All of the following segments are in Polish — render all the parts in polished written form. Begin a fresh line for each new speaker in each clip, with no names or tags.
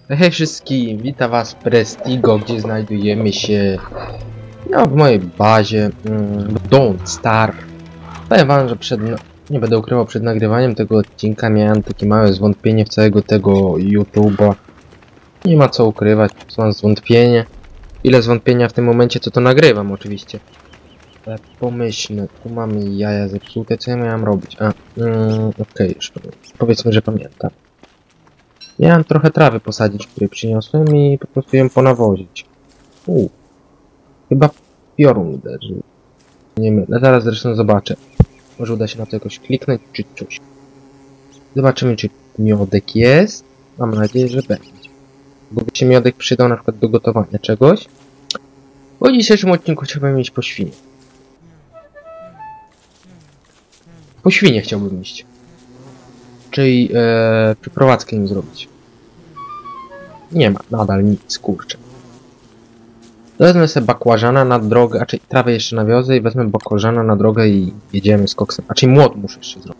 Hej wszystkim, witam was Prestigo, gdzie znajdujemy się w mojej bazie Don't Starve. Powiem wam, że nie będę ukrywał, przed nagrywaniem tego odcinka miałem takie małe zwątpienie w całego tego YouTube'a. Nie ma co ukrywać, mam zwątpienie. Ile zwątpienia w tym momencie, co to nagrywam oczywiście. Ale pomyślmy, tu mamy jaja zepsute, co ja miałem robić? Okej, już powiedzmy, że pamiętam. Miałem trochę trawy posadzić, której przyniosłem i po prostu ją ponawozić. Chyba piorun uderzył. Nie mylę, zaraz zresztą zobaczę. Może uda się na to jakoś kliknąć czy coś. Zobaczymy, czy miodek jest. Mam nadzieję, że będzie. Bo by się miodek przydał na przykład do gotowania czegoś. Bo w dzisiejszym odcinku chciałbym iść po świnie. Po świnie chciałbym iść. Czyli przeprowadzkę im zrobić. Nie ma, nadal nic, kurczę. Wezmę sobie bakłażana na drogę, raczej trawę jeszcze nawiozę i wezmę bakłażana na drogę i jedziemy z koksem. Raczej młot muszę jeszcze zrobić.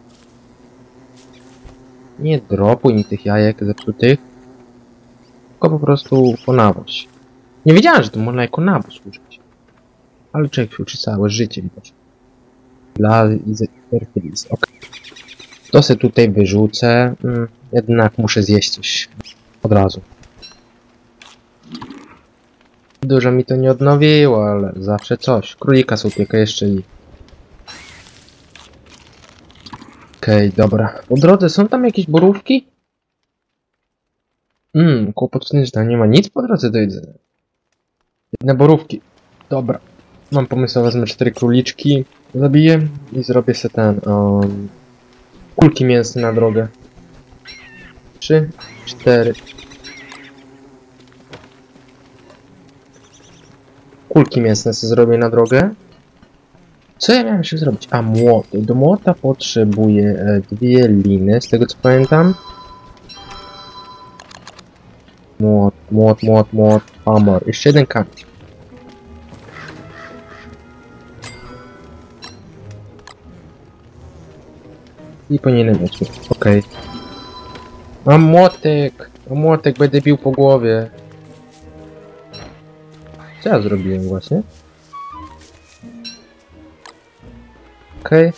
Nie dropuj mi tych jajek zepsutych, tylko po prostu ponawoź. Nie wiedziałem, że to można jako nawóz użyć. Ale człowiek się uczy całe życie, widać. Dla fertiliz. Ok. To sobie tutaj wyrzucę. Jednak muszę zjeść coś od razu. Dużo mi to nie odnowiło, ale zawsze coś. Królika sobie upiekę jeszcze i... Okej, dobra. Po drodze są tam jakieś borówki? Kłopotny, że nie ma nic po drodze do jedzenia. Jedne borówki. Dobra. Mam pomysł, wezmę 4 króliczki, zabiję i zrobię sobie kulki mięsne na drogę. 3, 4. Kulki mięsne sobie zrobię na drogę. Co ja miałem jeszcze zrobić? A, młot. Do młota potrzebuję 2 liny, z tego co pamiętam. Młot, hammer. Jeszcze jeden kamień. I powinienem mieć. Okej. Mam młotek, będę bił po głowie. Co ja zrobiłem właśnie? Okej.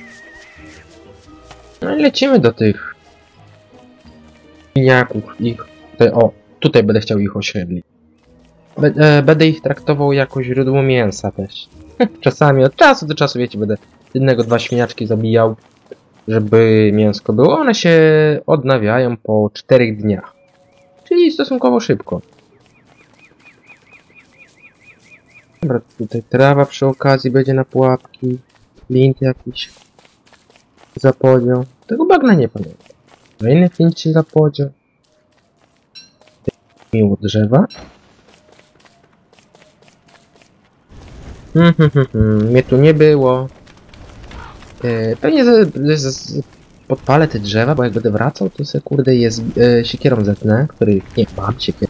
No i lecimy do tych winiaków. Tutaj będę chciał ich osiedlić. Będę ich traktował jako źródło mięsa też. Czasami, od czasu do czasu, wiecie, będę jednego, 2 świniaczki zabijał, żeby mięsko było. One się odnawiają po 4 dniach. Czyli stosunkowo szybko. Dobra, tutaj trawa przy okazji będzie na pułapki. Flint jakiś zapodział. Tego bagna nie pamiętam. Kolejny flint się zapodział. Miło drzewa. Mnie tu nie było. Pewnie podpalę te drzewa, bo jak będę wracał, to se kurde je siekierą zetnę, których nie mam siekier.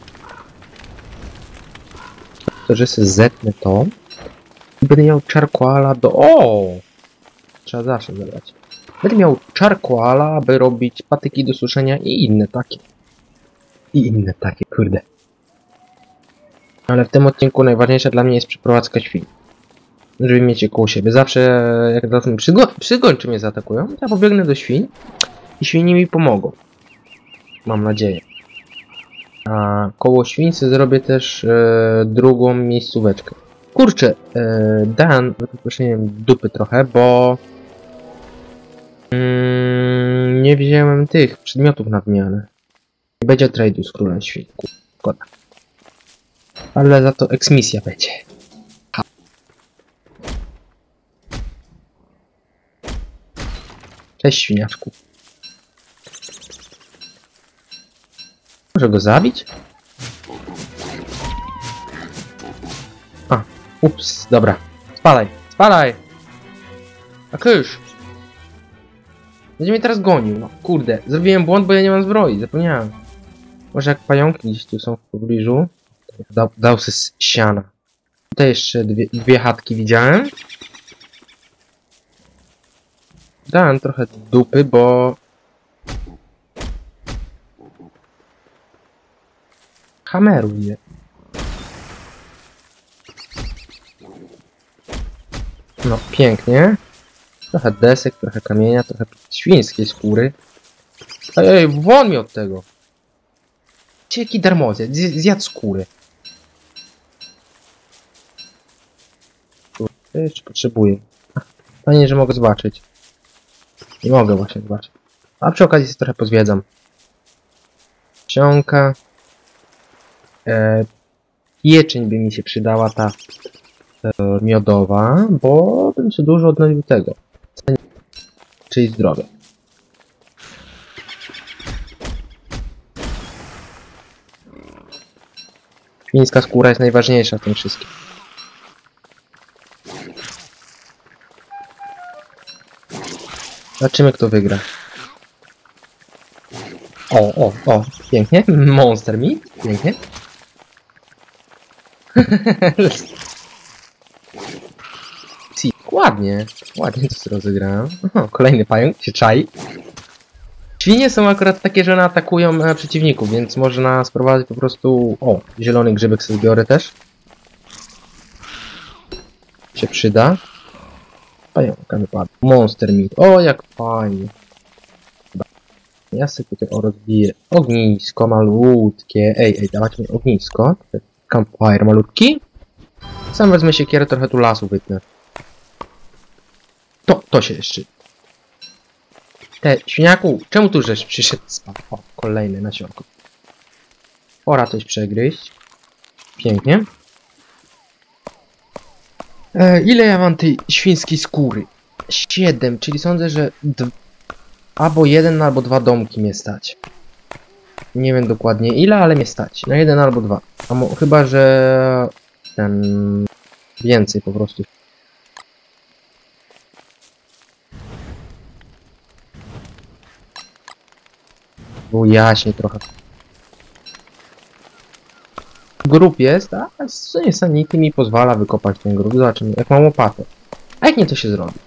To, że se zetnę to. I będę miał czarkoala do... Trzeba zawsze zabrać. Będę miał czarkoala, aby robić patyki do suszenia i inne takie. Kurde. Ale w tym odcinku najważniejsza dla mnie jest przeprowadzka świń. Żeby mieć je koło siebie. Zawsze jak zatem przygończy mnie zaatakują, to ja pobiegnę do świń i świnie mi pomogą. Mam nadzieję. A koło świń zrobię też drugą miejscóweczkę. Kurczę, dałem wyproszeniem dupy trochę, bo nie wziąłem tych przedmiotów na wymianę. Nie będzie trade'u z królem świń. Szkoda. Ale za to eksmisja będzie. Cześć, świniaczku. Może go zabić? Ups, dobra. Spadaj! A kysz! Będzie mnie teraz gonił, no kurde. Zrobiłem błąd, bo ja nie mam zbroi, zapomniałem. Może jak pająki gdzieś tu są w pobliżu. Dał se z siana. Tutaj jeszcze dwie chatki widziałem. Dałem trochę dupy, bo Kameruj je. No, pięknie. Trochę desek, trochę kamienia, trochę świńskiej skóry. Ej, won mi od tego. Jaki darmozie, zjadł skóry. Jeszcze potrzebuję. Fajnie, że mogę zobaczyć. Nie mogę właśnie zobaczyć. A przy okazji trochę pozwiedzam. Książka. Pieczeń by mi się przydała ta miodowa, bo bym się dużo odnowił tego. Czyli zdrowie. Świńska skóra jest najważniejsza w tym wszystkim. Zobaczymy, kto wygra. O, pięknie. Monster Meat, pięknie. Ładnie to rozegrałem. Aha, kolejny pająk się czai. Świnie są akurat takie, że one atakują przeciwników, więc można sprowadzać po prostu... O, zielony grzybek sobie zbiorę też. Się przyda. Pająka wypadł. Monster Meat. O, jak fajnie. Ja sobie tutaj rozbiję ognisko malutkie. Ej, dawać mi ognisko. Campfire malutki. Sam wezmę siekierę, trochę tu lasu wytnę. To się jeszcze... Świniaku, czemu tu żeś przyszedł spać? O, kolejny nasionko. Pora coś przegryźć. Pięknie. Ile ja mam tej świńskiej skóry? 7, czyli sądzę, że albo 1, albo 2 domki mnie stać. Nie wiem dokładnie ile, ale mnie stać. Na 1 albo 2. Chyba, że ten więcej po prostu. Było jaśnie trochę. Grób jest, a Sanity mi pozwala wykopać ten grób. Zobaczymy, jak mam łopatę. A jak nie, to się zrobi.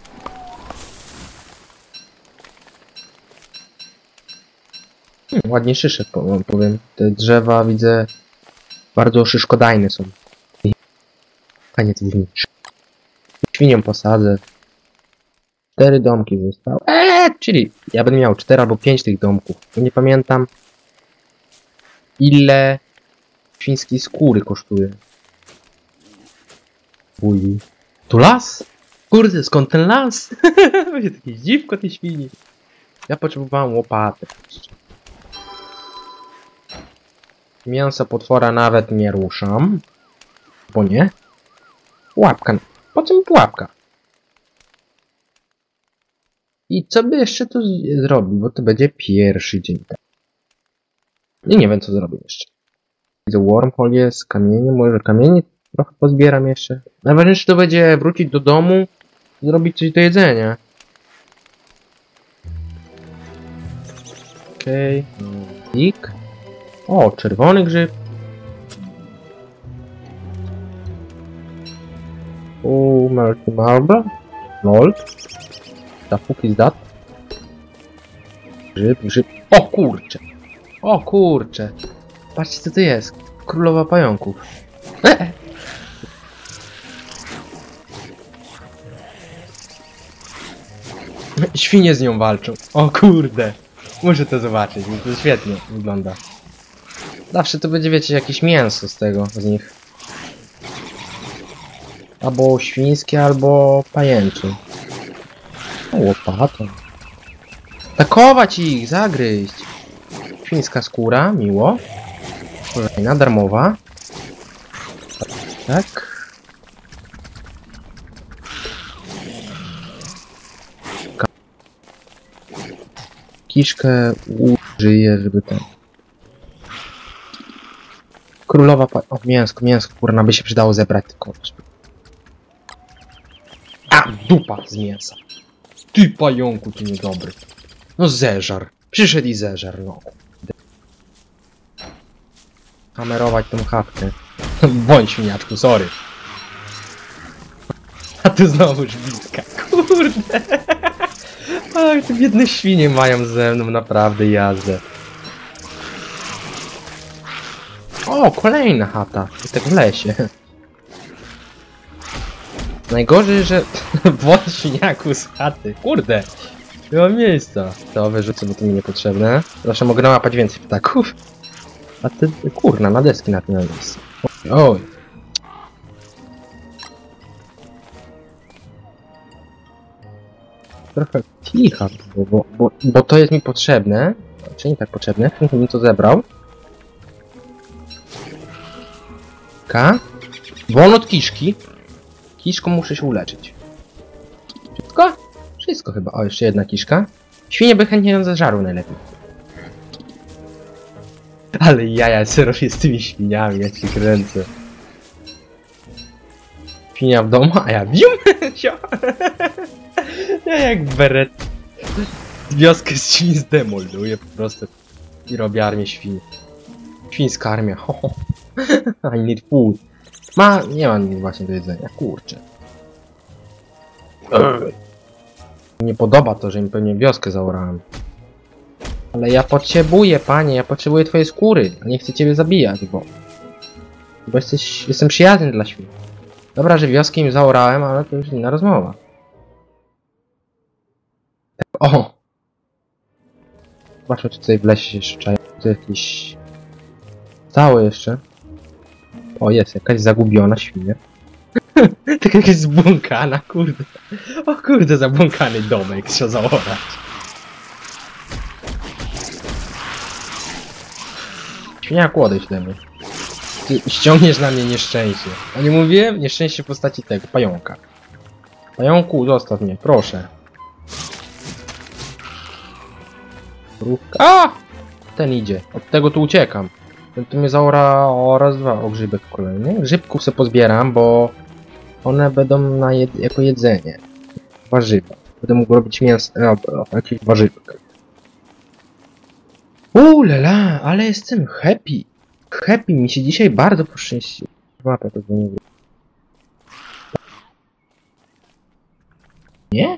Ładnie szyszek, powiem. Te drzewa, widzę, bardzo szyszkodajne są. Fajnie to brzmi. Świnią posadzę. 4 domki zostały. Czyli ja będę miał 4 albo 5 tych domków. Nie pamiętam, ile świńskiej skóry kosztuje. Uj. Tu las? Kurde, skąd ten las? Będzie takie dziwko tej świni. Ja potrzebowałem łopaty. Mięso potwora nawet nie ruszam. Bo nie. Łapka. Po co mi pułapka? I co by jeszcze tu zrobił? Bo to będzie pierwszy dzień. I nie wiem, co zrobię jeszcze. Widzę, wormhole jest, kamienie. Może kamienie trochę pozbieram jeszcze. Najważniejsze to będzie wrócić do domu, zrobić coś do jedzenia. Okej. Pik. O, czerwony grzyb. Melty marble. Lol. The fuck is that? Grzyb. O kurcze! O kurcze! Patrzcie, co to jest. Królowa pająków. Świnie z nią walczą. O kurde! Muszę to zobaczyć, bo to świetnie wygląda. Zawsze to będzie, wiecie, jakieś mięso z tego, z nich. Albo świńskie, albo pajęczy. O, łopatą. Atakować ich, zagryźć. Świńska skóra, miło. Kolejna, darmowa. Tak. Kiszkę użyję, żeby ten... Królowa o, mięsko, kurna, by się przydało zebrać tylko. A, dupa z mięsa. Ty pająku, ty niedobry. No zeżar. Przyszedł i zeżar, no. Kamerować tą chatkę. Bądź świniaczku, sorry. A tu znowu żbitka, kurde. Ach, te biedne świnie mają ze mną naprawdę jazdę. O, kolejna chata. Tak w lesie. Najgorzej, że włos świniaku z chaty. Kurde. Nie mam miejsca. To wyrzucę, bo to mi niepotrzebne. Proszę, mogę nałapać więcej ptaków. A ty, kurna, na deski na tym miejscu. Oj. Trochę kicha, bo to jest mi potrzebne. Czy nie tak potrzebne? Chętnie bym to zebrał. Wolno od kiszki. Kiszką muszę się uleczyć. Wszystko? Wszystko chyba. O, jeszcze jedna kiszka. Świnie by chętnie ją zeżarły najlepiej. Ale jaja se robię z tymi świniami, ja ci kręcę. Świnia w domu, a ja wium! Ja jak beret. Wioskę z świn zdemoluję po prostu. I robię armię świn. Świńska armia, ho, ho. I need food. Nie ma nic właśnie do jedzenia, kurczę. Nie podoba to, że im pewnie wioskę zaorałem. Ale ja potrzebuję, panie, ja potrzebuję twojej skóry. A nie chcę ciebie zabijać, bo jestem przyjazny dla świn. Dobra, że wioskę im zaorałem, ale to już inna rozmowa. O! Zobaczmy, czy tutaj w lesie się jeszcze czają. Tu jakieś... Całe jeszcze. O, jest jakaś zagubiona świnia. Tak jakaś zbłąkana, kurde. O kurde, zabłąkany domek, trzeba zaorać. Świniaku, odejdź ode mnie. Ty ściągniesz na mnie nieszczęście. A nie mówiłem? Nieszczęście w postaci tego, pająka. Pająku, zostaw mnie, proszę. A! Ten idzie. Od tego tu uciekam. Ten tu mnie zaora o raz, dwa. O, grzybek kolejny. Grzybków sobie pozbieram, bo one będą jako jedzenie. Warzywa. Będę mógł robić mięso. Jakiś warzywek. Lala, ale jestem happy. Happy, mi się dzisiaj bardzo poszczęściło. Mapę to nie wiem. Nie?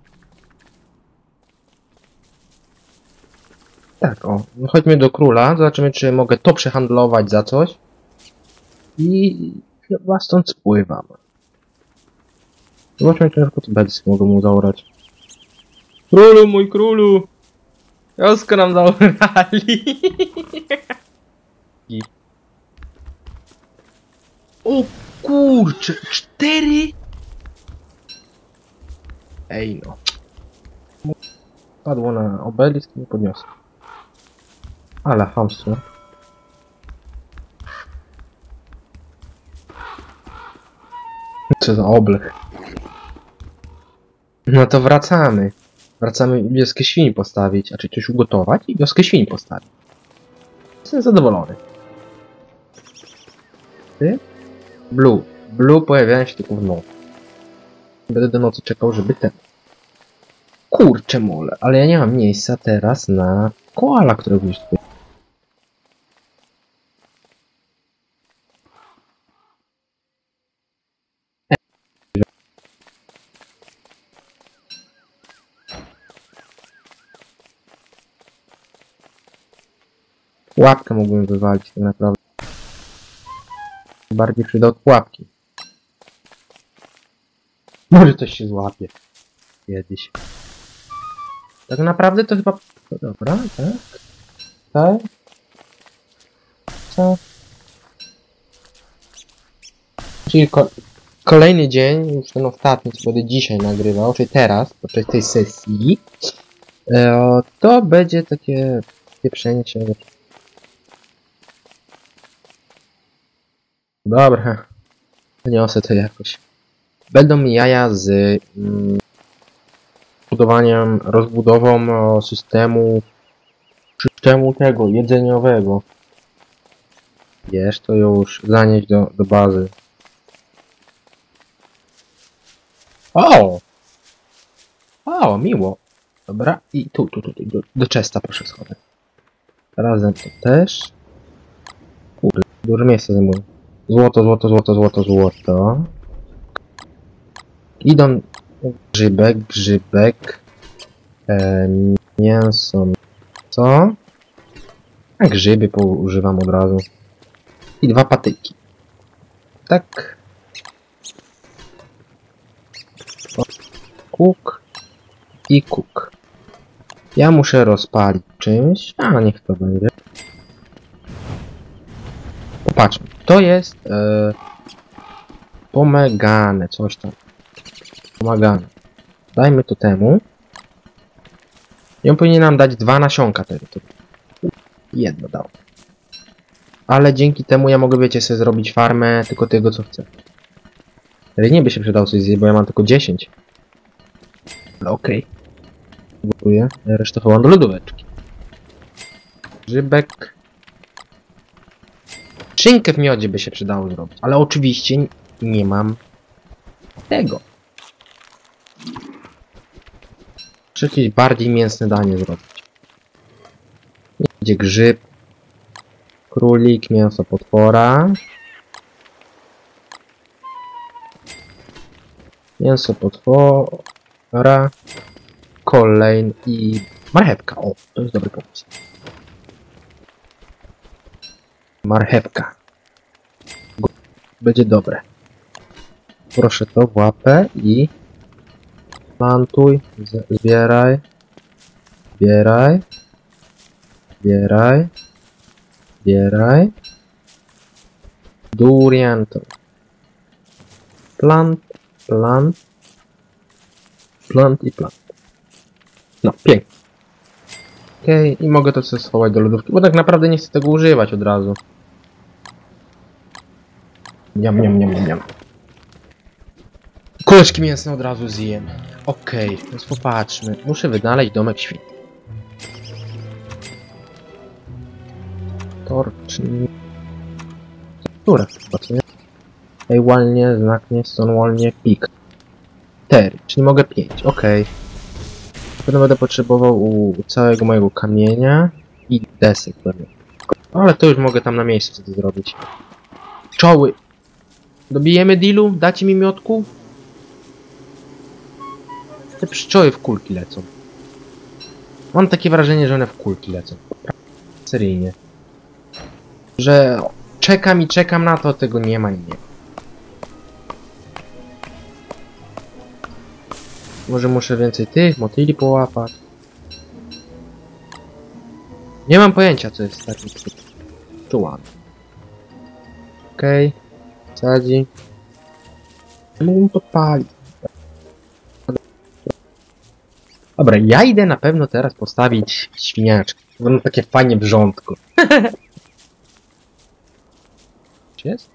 Tak, o. Chodźmy do króla, zobaczymy, czy mogę to przehandlować za coś. I chyba stąd spływam. Zobaczmy, czy na przykład Bedsy mogę mu zaorać. Królu, mój królu! Wioskę nam zaorali! O kurcze, 4? Ej no. Padło na obelisk i nie podniosę. Ale chamstwo. Co za oblech. No to wracamy. Wracamy wioskę świń postawić, a czy coś ugotować i wioskę świń postawić. Jestem zadowolony. Ty? Blue. Blue pojawiają się tylko w nocy. Będę do nocy czekał, żeby ten... Kurczę mole, ale ja nie mam miejsca teraz na koala, którego już tutaj... Łapkę mógłbym wywalić tak naprawdę. Bardziej przyda od pułapki. Może coś się złapie. Kiedyś. Tak naprawdę to chyba... Dobra, tak. Tak. Co? Czyli kolejny dzień, już ten ostatni, co będę dzisiaj nagrywał, czyli teraz, podczas tej sesji, to będzie takie pieprzenie się. Dobra, wyniosę to jakoś. Będą mi jaja z budowaniem, rozbudową systemu tego jedzeniowego. Wiesz, to już zanieść do bazy. O, miło. Dobra, i tu, do chesta proszę schować. Razem to też. Kurde, dużo miejsca zajmuje. Złoto. Idą grzybek. Mięso. Co? A grzyby używam od razu. I 2 patyki. Tak. Kuk i kuk. Ja muszę rozpalić czymś. A, niech to będzie. Popatrzmy. To jest pomagane. Coś tam. Pomagane. Dajmy to temu. I on powinien nam dać 2 nasionka tego. Jedno dał. Ale dzięki temu ja mogę, wiecie, sobie zrobić farmę tylko tego, co chcę. Nie by się przydał coś zjeść, bo ja mam tylko 10. Ale okej. Dziękuję. Resztę chowam do lodóweczki. Grzybek. Szynkę w miodzie by się przydało zrobić. Ale oczywiście nie mam tego. Muszę jakieś bardziej mięsne danie zrobić. Będzie grzyb. Królik, mięso potwora. Mięso potwora. Kolejny i marchewka. O, to jest dobry pomysł. Marchewka. Będzie dobre. Proszę to w łapę i plantuj, zbieraj, zbieraj, zbieraj, zbieraj. Durian to. Plant, plant, plant i plant. No, pięknie. Okej, i mogę to sobie schować do lodówki, bo tak naprawdę nie chcę tego używać od razu. Niam. Kuleczki mięsne od razu zjem. Okej, więc popatrzmy. Muszę wynaleźć domek świn. Torcznik. Która chyba, co nie? Ejwalnie, znak nie, stonewalnie, pik. 4, czyli mogę 5, okej. Potem będę potrzebował u całego mojego kamienia i desek pewnie. Ale to już mogę tam na miejscu sobie zrobić. Pszczoły! Dobijemy dealu? Dacie mi miotku? Te pszczoły w kulki lecą. Mam takie wrażenie, że one w kulki lecą. Seryjnie. Że czekam i czekam na to, tego nie ma i nie. Może muszę więcej tych motyli połapać. Nie mam pojęcia, co jest taki czułany. Okej. Sadzi. Mógłbym podpalić. Dobra, ja idę na pewno teraz postawić świniaczki. Będą takie fajnie wrzątko. Czy jest?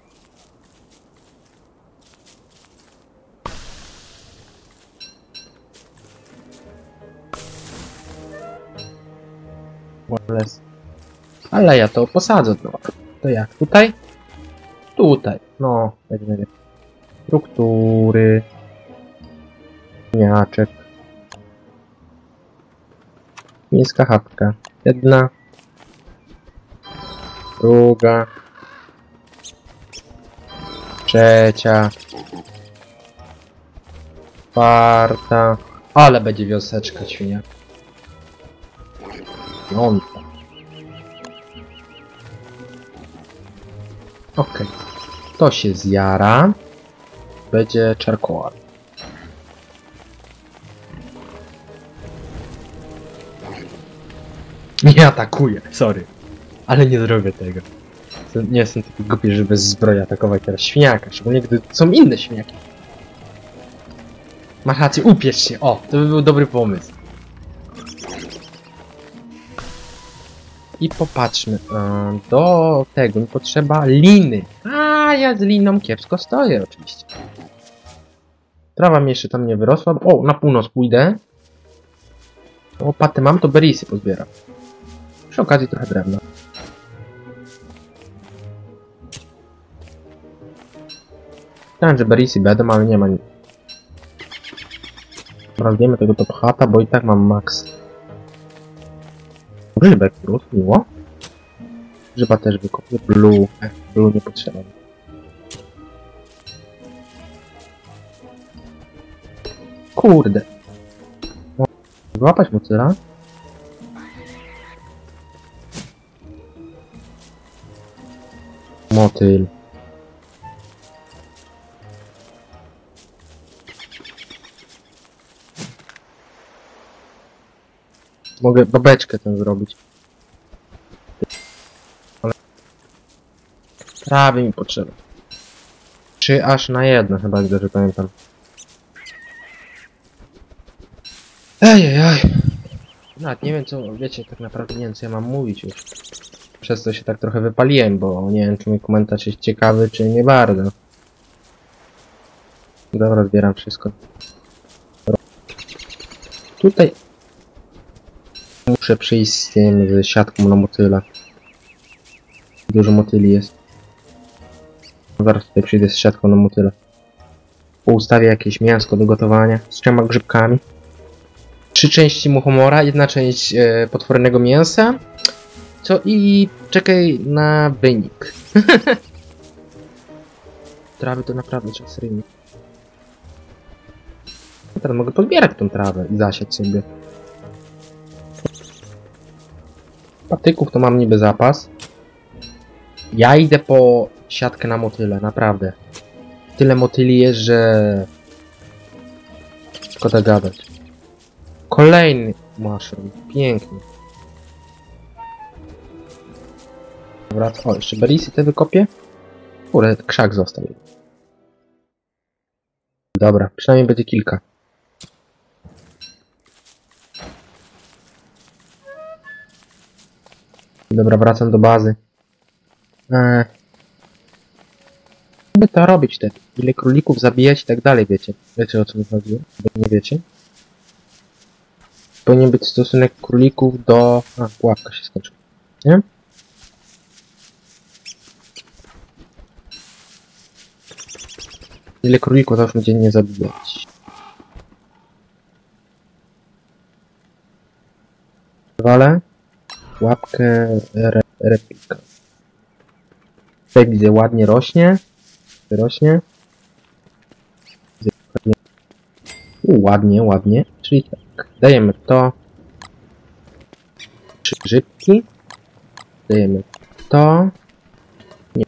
Ale ja to posadzę. No. To jak? Tutaj? Tutaj. No, będzie struktury. Świniaczek. Miejska chatka. Jedna. Druga. Trzecia. Czwarta. Ale będzie wioseczka świnia. Piąta. Okej. To się zjara. Będzie czarkoła. Nie atakuję, sorry. Ale nie zrobię tego. Nie jestem taki głupi, żeby bez zbroi atakować teraz świniaka, szczególnie gdy są inne świniaki. Masz rację, upiesz się! O, to by był dobry pomysł. I popatrzmy, do tego mi potrzeba liny. A ja z liną kiepsko stoję oczywiście. Trawa mi jeszcze tam nie wyrosła. O, na północ pójdę. Łopaty mam, to berisy pozbieram. Przy okazji trochę drewna. Myślałem, że berisy będą, ale nie ma nic. Rozbijemy tego top hata, bo i tak mam max. Grzybek plus, miło. Grzyba też wykopię. Blue. Blue nie potrzeba. Kurde. Złapać mocyla. motyl. Mogę babeczkę ten zrobić. Ale trawy mi potrzeba. 3 aż na 1 chyba, gdy pamiętam. Ejejej. Nawet nie wiem co, wiecie, tak naprawdę nie wiem co ja mam mówić już. Przez to się tak trochę wypaliłem, bo nie wiem czy mój komentarz jest ciekawy, czy nie bardzo. Dobra, zbieram wszystko. Tutaj muszę przyjść z tym, z siatką na motyla. Dużo motyli jest. Zaraz tutaj przyjdę z siatką na motyla. Ustawię jakieś mięsko do gotowania z 3 grzybkami. 3 części muchomora, 1 część potwornego mięsa. Co i czekaj na wynik. Trawy to naprawdę trzeba seryjnie. Teraz mogę pozbierać tą trawę i zasiać sobie. Patyków to mam niby zapas. Ja idę po siatkę na motyle, naprawdę. Tyle motyli jest, że... szkoda gadać. Kolejny mushroom, pięknie. Dobra, o, jeszcze berisy te wykopię. Kurde, krzak został. Dobra, przynajmniej będzie kilka. Dobra, wracam do bazy. By to robić te, ile królików zabijać i tak dalej, wiecie. Wiecie o co mi chodzi? Bo nie wiecie. Powinien być stosunek królików do... A, pułapka się skończyła. Nie? Ile królików zawsze dziennie zabijać. Walę. Łapkę replika. Tutaj widzę ładnie rośnie. Rośnie. Ładnie, ładnie. Czyli tak. Dajemy to. 3 grzybki. Dajemy to. Nie.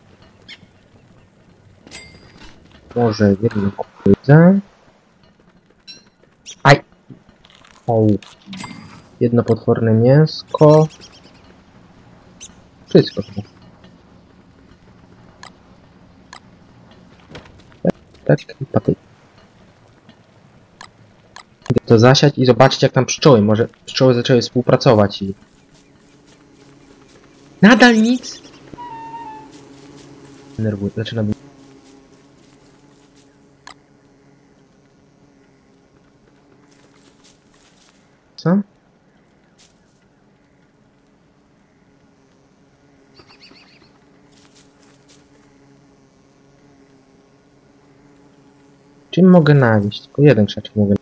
Może jedną kukurydzę. Aj! O. Jedno potworne mięsko. Wszystko chyba. Tak, i patyk. Idę to zasiać i zobaczyć jak tam pszczoły. Może pszczoły zaczęły współpracować i... Nadal nic! Nerwuję, zaczyna być... Co? Czym mogę nawieść? Tylko jeden krzaczek mogę.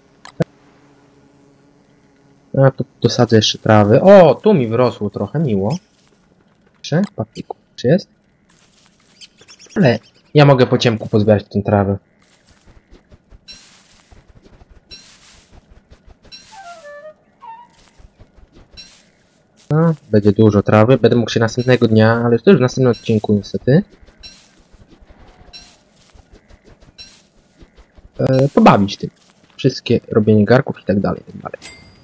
A tu dosadzę jeszcze trawy. O, tu mi wyrosło trochę, miło. Jeszcze patyku. Czy jest? Ale ja mogę po ciemku pozbierać tę trawę. No, będzie dużo trawy. Będę mógł się następnego dnia, ale to już w następnym odcinku niestety. Pobawić tym. Wszystkie robienie garków i tak dalej, tak dalej.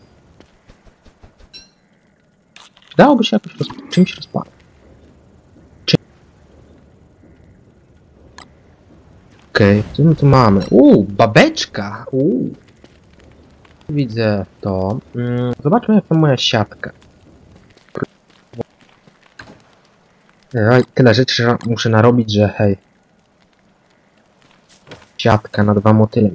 Dałoby się jakoś czymś rozpalić. Okej, co my tu mamy? Babeczka! Widzę to. Zobaczmy jak to moja siatka. Tyle rzeczy muszę narobić, że hej. Siatka na 2 motyle.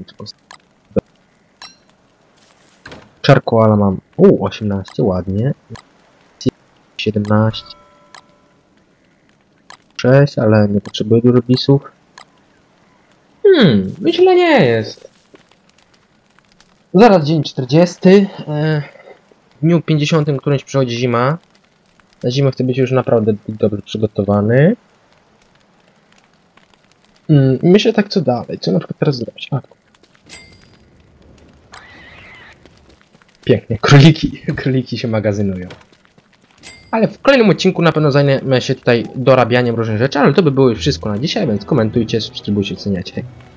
Czarkoala mam. 18, ładnie. 17. 6, ale nie potrzebuję dużo bisów. Źle nie jest. Zaraz dzień 40. W dniu 50 którymś przychodzi zima. Na zimę chcę być już naprawdę dobrze przygotowany. Myślę tak co dalej. Co na przykład teraz zrobić? Pięknie. Króliki się magazynują. Ale w kolejnym odcinku na pewno zajmę się tutaj dorabianiem różnych rzeczy, ale to by było już wszystko na dzisiaj, więc komentujcie, subskrybujcie, oceniacie.